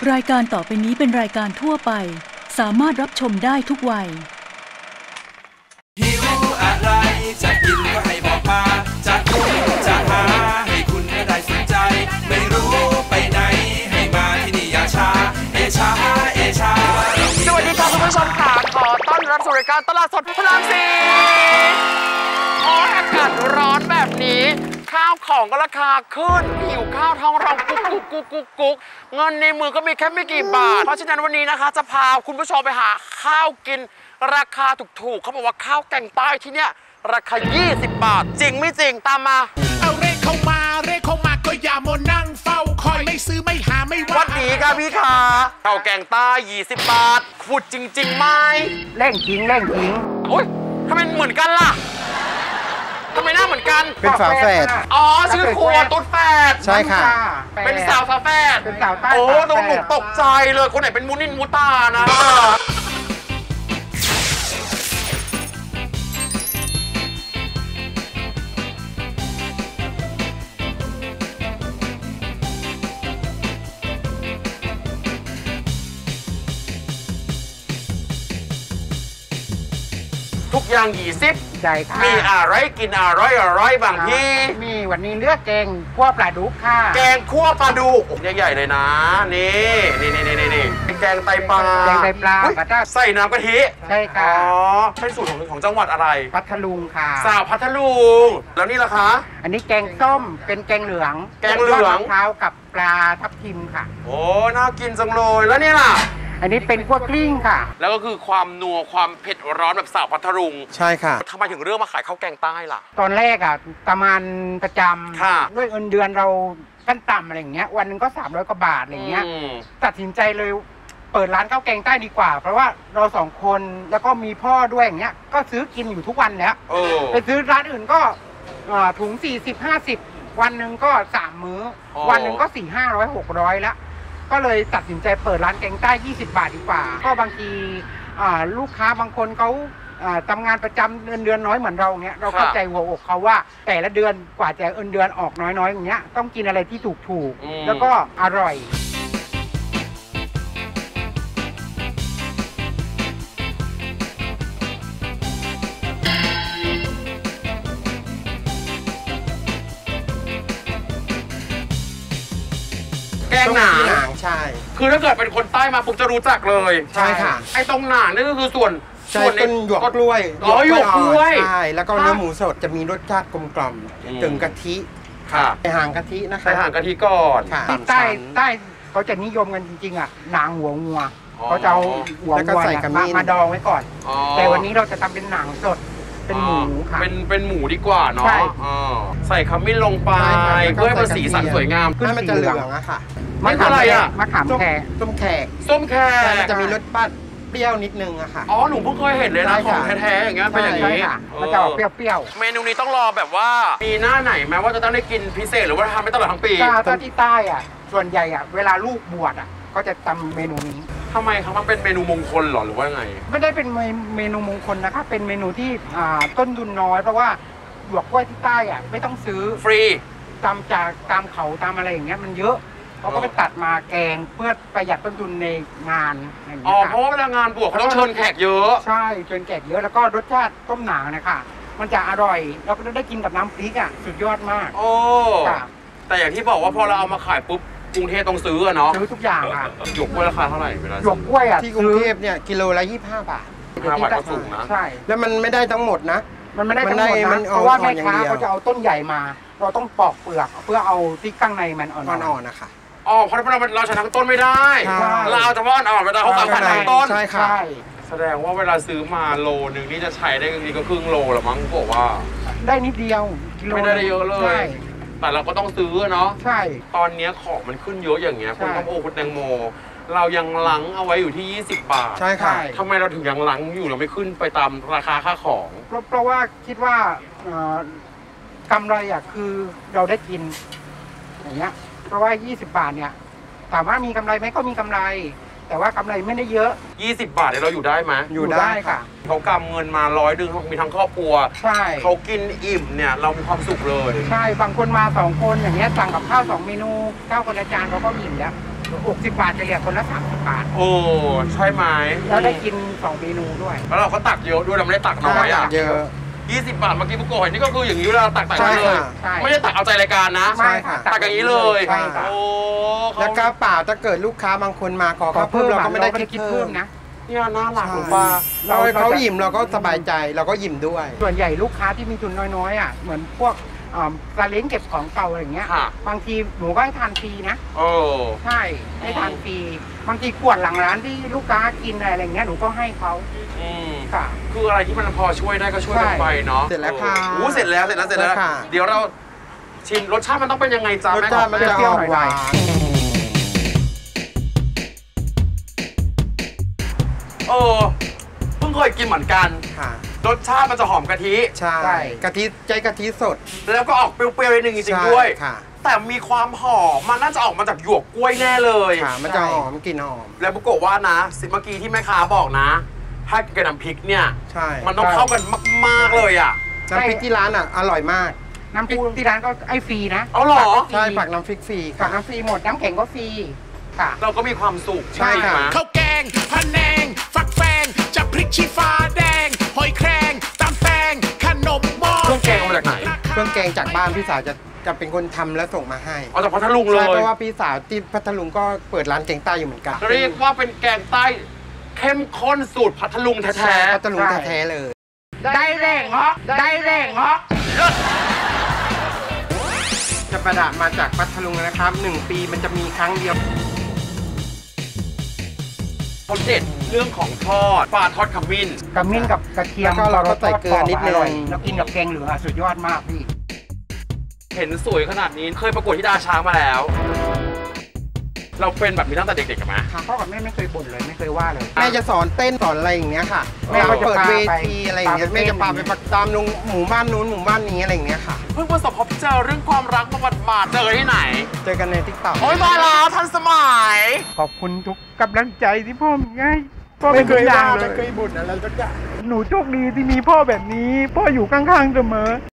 รายการต่อไปนี้เป็นรายการทั่วไปสามารถรับชมได้ทุกวัยหิวอะไรจะกินก็ให้บอกมาจะคุยจะหาให้คุณก็ได้สนใจไม่รู้ไปไหนให้มาที่นี่อย่าช้าเอชาเอชาสวัสดีค่ะคุณผู้ชมค่ะขอต้อนรับสู่รายการตลาดสดพระรามสี่อากาศร้อนแบบนี้ข้าวของก็ราคาขึ้นหิวข้าวท้องร้องกุ๊กกุ๊กกุ๊กกุ๊กกุ๊กเงินในมือก็มีแค่ไม่กี่บาทเพราะฉะนั้นวันนี้นะคะจะพาคุณผู้ชมไปหาข้าวกินราคาถูกๆเขาบอกว่าข้าวแกงใต้ที่เนี่ยราคา20 บาทจริงไม่จริงตามมาเอาเร่เข้ามาก็อย่ามัวนั่งเฝ้าคอยไม่ซื้อไม่หาไม่ว่าวัดดีค่ะพี่ขาข้าวแกงใต้20 บาทขุดจริงๆไหมเร่งจริงโอ๊ยทำไมเหมือนกันล่ะทำไมหน้าเหมือนกันเป็นฝาแฝดอ๋อชื่อครัวตุ๊ดแฝดใช่ค่ะเป็นสาวฝาแฝดเป็นสาวใต้โอ้ตรงหนูตกใจเลยคนไหนเป็นมูนินมูตานะทุกอย่าง20 ใช่ค่ะมีอะไรกินอร่อยบางที่มีวันนี้เลือกแกงคั่วปลาดุกค่ะแกงคั่วปลาดุกใหญ่ๆเลยนะนี่แกงไตปลาใส่น้ำกะทิใช่ค่ะอ๋อเป็นสูตรของจังหวัดอะไรพัทลุงค่ะสาวพัทลุงแล้วนี่ล่ะคะอันนี้แกงส้มเป็นแกงเหลืองมะพร้าวกับปลาทับทิมค่ะโอ้น่ากินจังเลยแล้วนี่ล่ะอันนี้เป็นคั่วกลิ้งค่ะแล้วก็คือความนัวความเผ็ดร้อนแบบสาวพัทลุงใช่ค่ะทำไมถึงเลือกมาขายข้าวแกงใต้ล่ะตอนแรกอ่ะประมาณประจำด้วยเงินเดือนเราขั้นต่ำอะไรอย่างเงี้ยวันหนึ่งก็300 กว่าบาทอะไรเงี้ยตัดสินใจเลยเปิดร้านข้าวแกงใต้ดีกว่าเพราะว่าเรา2 คนแล้วก็มีพ่อด้วยอย่างเงี้ยก็ซื้อกินอยู่ทุกวันแล้วไปซื้อร้านอื่นก็ถุง40-50วันหนึ่งก็3 มื้อวันหนึ่งก็400-500-600แล้วก็เลยตัดสินใจเปิดร้านแกงใต้20 บาทดีกว่าก็บางทีลูกค้าบางคนเขาทำงานประจำเดือนน้อยเหมือนเราเนี้ยเราเข้าใจหัวอกเขาว่าแต่ละเดือนกว่าจะเดือนออกน้อยๆอย่างเงี้ยต้องกินอะไรที่ถูกๆแล้วก็อร่อยแกงหนางใช่คือถ้าเกิดเป็นคนใต้มาปุ๊บจะรู้จักเลยใช่ค่ะไอ้ตรงหนางนี่ก็คือส่วนเป็นหยวกกล้วยหยวกกล้วยใช่แล้วก็เนื้อหมูสดจะมีรสชาติกลมกล่อมถึงกะทิค่ะใส่หางกะทินะคะใส่หางกะทิก่อนที่ใต้เขาจะนิยมกันจริงๆอ่ะหนังหัวงัวเขาจะเอาหัวงัวมาดองไว้ก่อนแต่วันนี้เราจะทำเป็นหนังสดเป็นหมูค่ะเป็นหมูดีกว่าเนาะใส่ขมิ้นลงไปเพื่อให้มันสีสันสวยงามให้มันจะเหลืองอะค่ะมันอะไรอะมะขามแขกส้มแขกจะมีรสปั้นเปรี้ยวนิดนึงอะค่ะอ๋อหนูเพิ่งเคยเห็นเลยนะของแท้ๆอย่างเงี้ยเป็นอย่างนี้มันจะออกเปรี้ยวเมนูนี้ต้องรอแบบว่ามีหน้าไหนไหมว่าจะต้องได้กินพิเศษหรือว่าทำไปตลอดทั้งปีถ้าที่ใต้อะส่วนใหญ่อะเวลาลูกบวชอะก็จะทำเมนูนี้ทำไมครับมันเป็นเมนูมงคลหรอหรือว่าไงไม่ได้เป็นเมนูมงคลนะคะเป็นเมนูที่ต้นทุนน้อยเพราะว่าหยวกกล้วยที่ใต้อะไม่ต้องซื้อฟรีตามเขาตามอะไรอย่างเงี้ยมันเยอะเขาก็ไปตัดมาแกงเพื่อประหยัดต้นทุนในงานอย่างเงี้ยเพราะเวลางานบวชเขาต้องเชิญแขกเยอะใช่เชิญแขกเยอะแล้วก็รสชาติต้มหนางนะคะมันจะอร่อยแล้วก็ได้กินกับน้ำพริกอ่ะสุดยอดมากโอ้แต่อย่างที่บอกว่าพอเราเอามาขายปุ๊บกรุงเทพต้องซื้อเนาะซื้อทุกอย่างค่ะหยวกกล้วยราคาเท่าไหร่เวลาหยวกกล้วยอ่ะที่กรุงเทพเนี่ยกิโลละ25 บาท 5 บาทก็สูงนะใช่แล้วมันไม่ได้ทั้งหมดนะมันไม่ได้ทั้งหมดนะเพราะว่าแม่ค้าเขาจะเอาต้นใหญ่มาเราต้องปอกเปลือกเพื่อเอาที่ข้างในมันอ่อนๆนะคะเพราะเราใช้ทั้งต้นไม่ได้เราเอาเฉพาะอ่อนๆเวลาเขาสั่งทั้งต้นใช่ค่ะแสดงว่าเวลาซื้อมาโลนึงนี่จะใช้ได้นี่ก็ครึ่งโลหรือมั้งบอกว่าได้นิดเดียวไม่ได้เยอะเลยแต่เราก็ต้องซื้อเนาะใช่ตอนนี้ของมันขึ้นเยอะอย่างเงี้ยคุณส้มโอคุณแตงโมเรายังลังเอาไว้อยู่ที่20 บาทใช่ค่ะทำไมเราถึงยังลังอยู่เราไม่ขึ้นไปตามราคาค่าของเพราะว่าคิดว่ากำไรอ่ะคือเราได้กินอย่างเงี้ยเพราะว่า20 บาทเนี่ยถามว่ามีกำไรไหมก็มีกำไรแต่ว่ากำไรไม่ได้เยอะ 20 บาทเนี่ยเราอยู่ได้ไหมอยู่ได้ค่ะเขากำเงินมา100 ดึงมีทั้งครอบครัวใช่เขากินอิ่มเนี่ยเรามีความสุขเลยใช่บางคนมา2 คนอย่างเงี้ยสั่งกับข้าว2 เมนูข้าวคนละจานเขาก็อิ่มแล้ว 60 บาทจะเหลือคนละ30 บาทโอ้ใช่ไหมแล้วได้กิน2เมนูด้วยแล้วเราก็ตักเยอะด้วยเราไม่ได้ตักน้อยอ่ะเยอะ 20 บาทเมื่อกี้บุโกะเห็นนี่ก็คืออย่างนี้เวลาตักใช่เลยค่ะใช่ไม่ได้ตักเอาใจรายการนะไม่ค่ะตักอย่างนี้เลยใช่ค่ะโอ้แล้วก็เปล่าถ้าเกิดลูกค้าบางคนมาขอข้าวเพิ่มเราก็ไม่ได้คิดเพิ่มนะเนี่ยน่ารักใช่หรือเปล่าเขาอิ่มเราก็สบายใจเราก็ยิ้มด้วยส่วนใหญ่ลูกค้าที่มีทุนน้อยๆอ่ะเหมือนพวกซาเล้งเก็บของเก่าอะไรอย่างเงี้ยค่ะบางทีหนูก็ให้ทานฟรีนะโอ้ใช่ให้ทานฟรีบางทีขวดหลังร้านที่ลูกค้ากินอะไรอย่างเงี้ยหนูก็ให้เขาอืมค่ะคืออะไรที่มันพอช่วยได้ก็ช่วยกันใช่ไปเนาะเสร็จแล้วค่ะโอ้เสร็จแล้วค่ะเดี๋ยวเราชิมรสชาติมันต้องเป็นยังไงจ๊ะรสแม่ชาติมันจะเปรี้อยวอกๆหน่อยหวานเพิ่งเคยกินเหมือนกันค่ะรสชาติมันจะหอมกะทิใช่กะทิใจกะทิสดแล้วก็ออกเปรี้ยวๆนิดนึงจริงใช่ๆด้วยค่ะแต่มีความหอมมันน่าจะออกมาจากหยวกกล้วยแน่เลยค่ะมันจะหอมกลิ่นหอมแล้วบุโกะว่านะสิเมื่อกี้ที่แม่ค้าบอกนะ ถ้ากินกับน้ำพริกเนี่ยใช่มันต้องเข้ากันมากๆเลยอ่ะน้ำพริกที่ร้านอ่ะอร่อยมากน้ำพริกที่ร้านก็ให้ฟรีนะเอาเหรอใช่ผักน้ำพริกฟรีฝาค่ะกน้ำฟรีหมดน้ำแข็งก็ฟรีค่ะเราก็มีความสุขใช่ค่ะไหมข้าวแกงพะแนง ฟักแฟงจะพริกชี้ฟ้าแดง หอยแครงตำแตงขนมหม้อเครื่องแกงมาจากไหนเครื่องแกงจากบ้านพี่สาวจะเป็นคนทำแล้วส่งมาให้เอาจากพัทลุงเลใช่ยเพราะว่าพี่สาวที่พัทลุงก็เปิดร้านแกงใต้อยู่เหมือนกันเรียกว่าเป็นแกงใต้เข้มข้นสูตรพัทลุงใช่แท้พัทลุงแท้ๆเลยได้แรงเหรอได้แรงเหรอจะประดามาจากพัทลุงนะครับ 1 ปีมันจะมีครั้งเดียวๆเขาเด็ดเรื่องของทอดปลาทอดขมิ้นกระมิ้นกับกระเทียมแล้วก็เราก็ใส่เกลือนิดนึงร่ยแล้วกินกับแกงเหลืองอะสุดยอดมากพี่เห็นสวยขนาดนี้เคยประกวดที่ดาช้างมาแล้ว เราเป็นแบบนี้ตั้งแต่เด็กๆกันไหมพ่อกับแม่ไม่เคยบ่นเลยไม่เคยว่าเลยแม่จะสอนเต้นสอนอะไรอย่างเงี้ยค่ะแม่ก็จะเปิดพาเวไปทีอะไรอย่างเงี้ยพาไปแม่จะพาไปเต้นประตามลงหมู่บ้านนู้นหมู่บ้านนี้อะไรอย่างเงี้ยค่ะเพิ่งประสบพบเจอเรื่องความรักมาบาดๆเจอที่ไหนเจอกันในทิกตอกโอ๊ยมาแล้วทันสมัยขอบคุณทุกกำลังใจที่พ่อมีให้พ่อเป็นตัวอย่างเลยไม่เคยบ่นอะไรสักอย่างหนูโชคดีที่มีพ่อแบบนี้ พ่ออยู่ข้างๆเสมอ